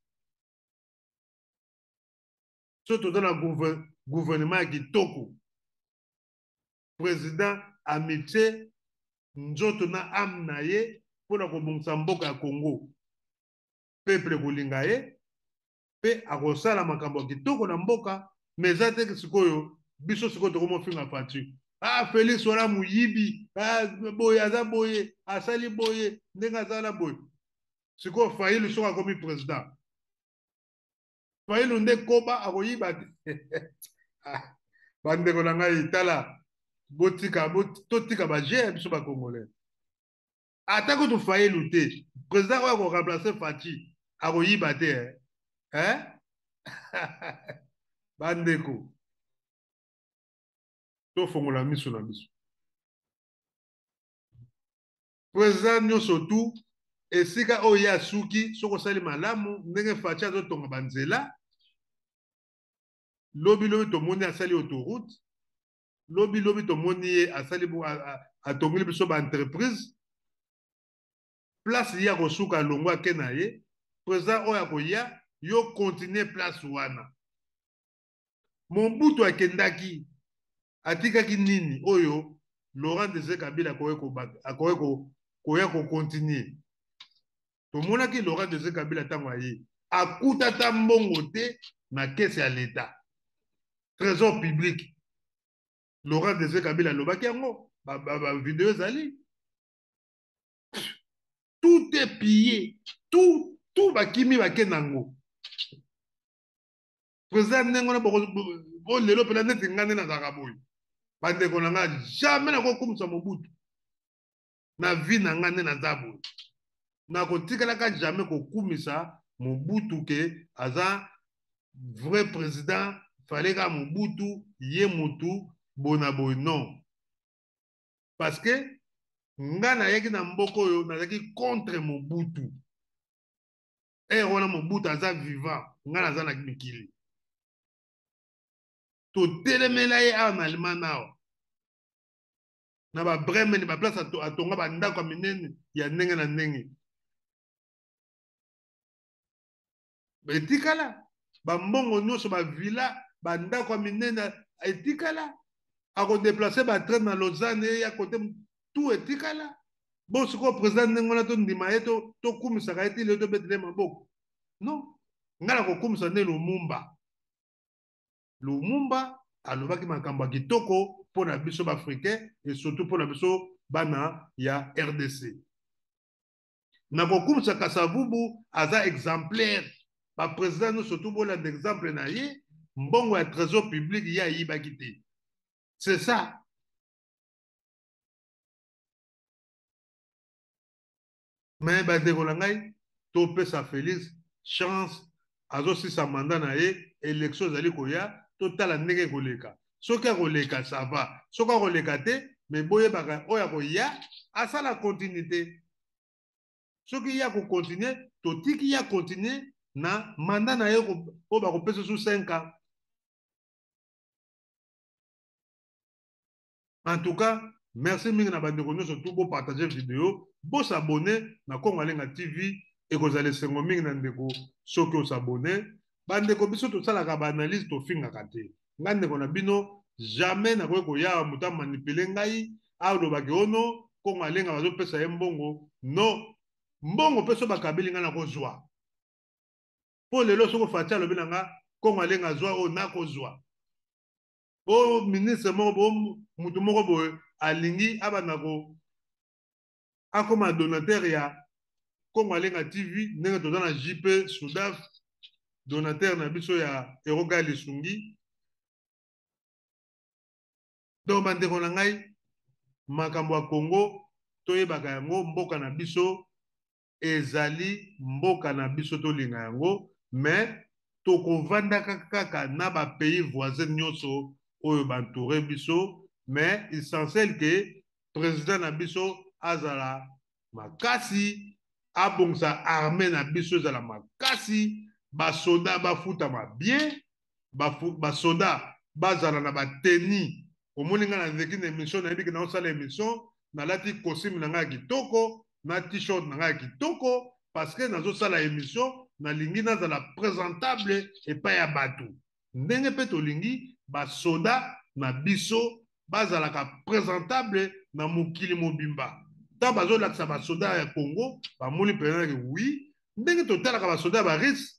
surtout dans le gouvernement ya kitoko. Président amitié nzoto na am na ye pona kobongisa mboka ya Congo peuple kolinga ye pe akosala makambo ya kitoko na mboka mais ate sikoyo biso sikoyo tokomofinga Fati ah Félix wala muyibi ah boye aza boye asali boye ndenge azala boye sikoyo Fayulu soka komi président Fayulu nde koba akoyiba bandeko na ngai tala botika botika ba G biso ba congolais atako to Fayulu te président wa ko remplacer Fati akoyiba te hein bandeko to fongola miso na biso président nyonso tu esika oyo ya suki soko sali malamu ndenge Fati azotonga banzela lobi lobi tomoni asali autoroute lobi lobi tomoni ye asali atongeli biso ba entreprise place ya kosuka longo ake na ye président oyo akoya yo continuer place wana Mobutu akendaki atikaki nini oyo Laurent Désiré Kabila akoye koya ko continuer tomonaki Laurent Désiré Kabila ntango aye akutata mbongo te na kese ya l'État trésor public. Laurent Désiré Kabila lobaki yango ba ba vidéo ezali tout est pillé tout tout bakimi bakenango président nengona bo lelo pela neti ngane na zakaboy bandeko na nga jamais na kokumisa Mobutu na vie na ngane na zabo na kotikala ka jamais kokumisa Mobutu ke aza vrai président fallait ka Mobutu ye mutu bona boy non parce que ngana yaki na mboko yo nazaki contre Mobutu et wana Mobutu aza vivant ngana aza na mikili to telemela ye a na Allemagne na ba Bremen ba place atonga ba ndako minene ya ndenge na ndenge betikala ba mbongo nyonso ba villa ba ndako minene etikala ako déplacer ba train na Lausanne ya côté tout etikala bon siko président ndengona to ndima yeto to kumisa ka eti le to betele maboko non ngala ko kumisa ne Lumumba Lumumba alobaki makambo ya kitoko mpona biso baafricain et surtout mpona biso bana ya R D C. Nakokumisa Kasavubu aza exemplaire baprésident nous surtout bolanda exemple na ye mbongo ya trésor public ya yibaki te. C'est ça. Mais bandeko na ngai topesa Félix chance azosisa mandat na ye élection ezali koya totala ndenge koleka soki akoleka ça va soki akoleka te mais boyebaka oyo akoya asala continuité soki ya kocontinue totiki ya continue na mandat na ye oyo bakopesa sous cinq ans. En tout cas, merci mingi na bandeko nyonso tout beau partager vidéo, beau s'abonner na Congo Alenga T V et ko zale sengo mingi na ndeko soki o s'abonner. Bandeko biso to sala ka ba analyse to finga kate. Ngandeko na bino jamais na ko ya muta manipuler ngai alo ba ono Congo Alenga bazo pesa ye mbongo. Non. Mbongo peso ba kabeli nga na ko zwa. Po lelo soko fatia lo binanga Congo Alenga zwa o na ko zwa. O ministre moko mutu moko boye alingi abanako akoma donateur ya Congo Alenga T V ndenge toza na J P Soudaf donateur na biso ya Eroga Lisungi. Donc bandeko na ngai makambo ya Congo toyebaka yango mboka na biso ezali mboka na biso tolinga yango mais tokovandaka kaka na ba pays voisins nyonso oyo bantouré biso mais essentiel que président na biso azala makasi abongsa armée na biso ezala makasi basoda bafutama bien basoda bazala na bateni omoni nga na ndeki na émission na yebiki na osala émission nalati costume na ngai ya kitoko na t-shirt na ngai ya kitoko parce que nazosala émission nalingi nazala présentable epai ya bato ndenge mpe tolingi basoda na biso bazalaka présentable na mokili mobimba ta bazolakisa basoda ya Congo bamoni mpenza ke oui ndenge totalaka basoda ya barise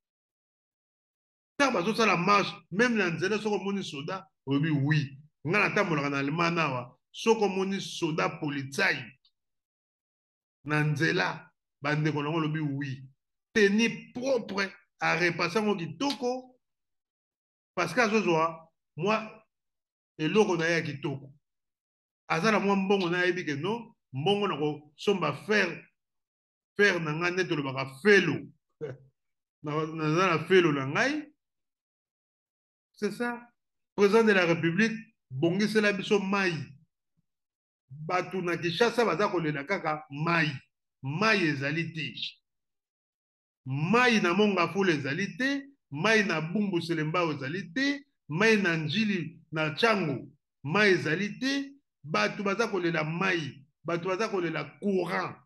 ta bazosala marche même na nzela soko omoni soda oyebi oui nga natambolaka na Allemagne awa soko omoni soda politsai na nzela bandeko nango lobi oui teni propre a repasser ngo kitoko parce que azozwa moi eloko na ye ya kitoko azala mwa mbongo na yebi ke non mbongo na kosomba fer fer na ngai nde tolobaka felo naza na felo na ngai. C'est ça. Président de la République bongisela biso mai bato na Kinshasa baza kolela kaka mai mai ezali te mai na Mongafula ezali te mai na Bumbu Selembao ezali te mai na Njili na Chango mai ezali te bato baza kolela mai bato baza kolela courant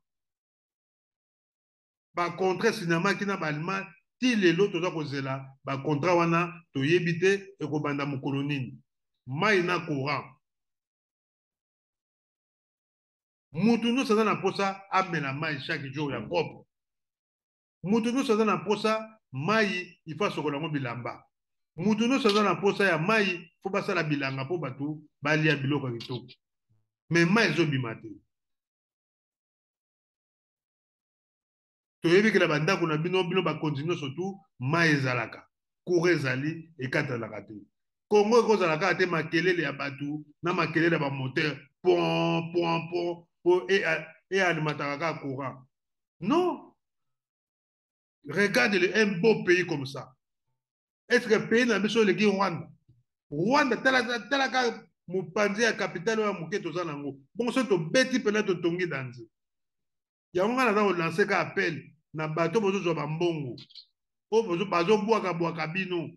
ba contrat cinéma kina ba Allemand ti lelo toza kozela ba contrat wana toyebi te ekobanda mokolo nini mai na courant mutu nyonso aza na mposa amela mai chaque jour ya propre mutu nyonso aza na mposa mai ifo asokola yango bilamba mutu nyonso aza na mposa ya mai fo basala bilanga mpo bato balia biloko ya kitoko me mai ezobima te toyebikela bandako na bino bino bakontinue surtout mai ezalaka courant ezali ekatalaka te Congo ekozalaka te makelele ya bato na makelele ya bamoteur pon pon pon po e alimentaka kaka courant non. Regarde un beau pays comme ça. Est-ce que le pays n'a pas le Rwanda? Rwanda, talaka mupanzi ya capitale wa muke to zanango. Bon so to beti pena to tongi danzi. Ya nga na za lancer ka appel na bato bozo zo bambongo. O bozo bazo bwaka bwaka bino.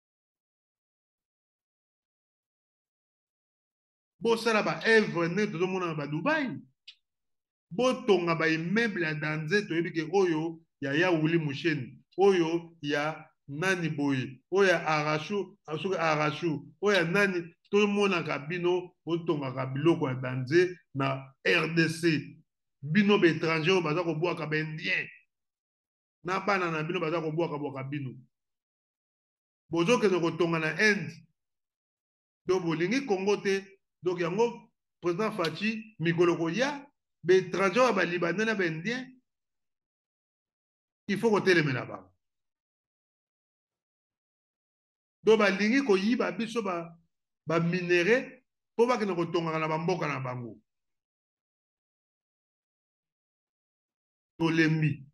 Bo sala ba œuvre ne to mona ba Dubai. Bo tonga ba immeuble ya danze to yebike oyo ya ya wuli musheni oyo ya nani boye oyo ya arashu asuka arashu oyo ya nani to mona ka bino botonga ka biloko ya danze na R D C bino be étranger baza ko bwaka ba indien na bana na bino baza ko bwaka bwaka bino bozokende kotonga na Inde donc bolingi Congo te donc yango président Fachi mikolo koya be étranger ba libanais na ba indien il faut kotelemela bango donc balingi koyiba biso ba ba minéré po bakende kotonga na bamboka na bango tolembi.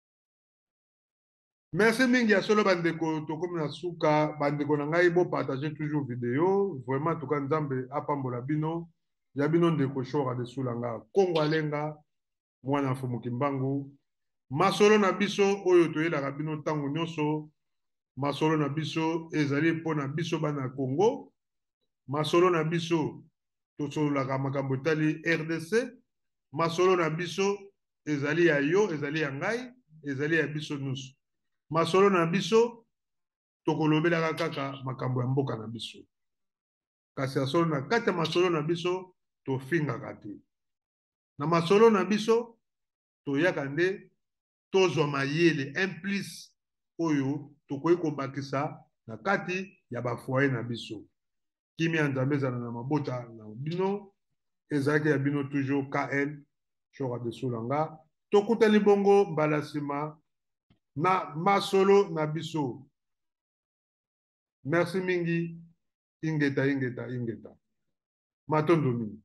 Merci mingi ya solo bandeko tokomi na suka bandeko na ngai bo partager toujours vidéo vraiment tuka nzambe apambola bino ya bino ndeko shora de sulanga Kongo alenga mwana mfumuki mbangu masolo na biso oyo toyelaka bino tango nyonso masolo na biso ezali mpona biso bana Congo masolo na biso tosololaka makambo etali R D C masolo na biso ezali ya yo ezali ya ngai ezali ya biso nyonso masolo na biso tokolobelaka kaka makambo ya mboka na biso kasi asolo na kati ya masolo na biso tofingaka te na masolo na biso toyaka nde tozwa mayele implice oyo tokoki kobakisa na kati ya bafoye na biso kimi ya nzambe ezala na mabota na bino ezalaki ya bino toujours K L Shora de Sulanga tokutani bongo mbala nsima na masolo na biso. Merci mingi ingeta ingeta ingeta matondo mingi.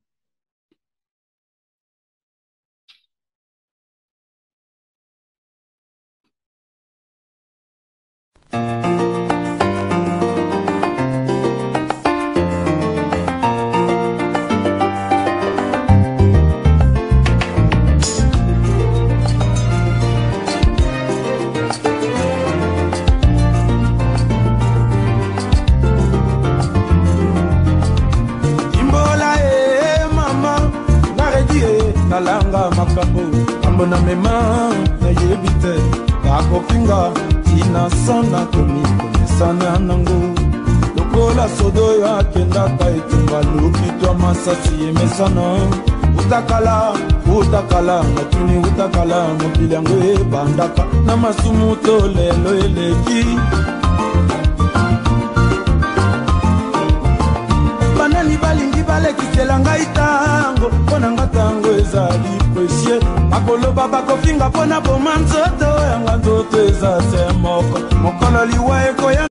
Nalanga makambo ambo na mema na yebite bakofinga tina sana komi konesana nango lokola sodo ya kendaka etumba lukitwa masasi emesana utakala utakala matuni utakala mobili yango ebandaka na masumu to lelo eleki banani balingi balekisela ngai tango mpona nga tango ezali presie bakoloba bakofinga mpona boma nzoto yanga nzoto eza se moko mokolo liwa ekoya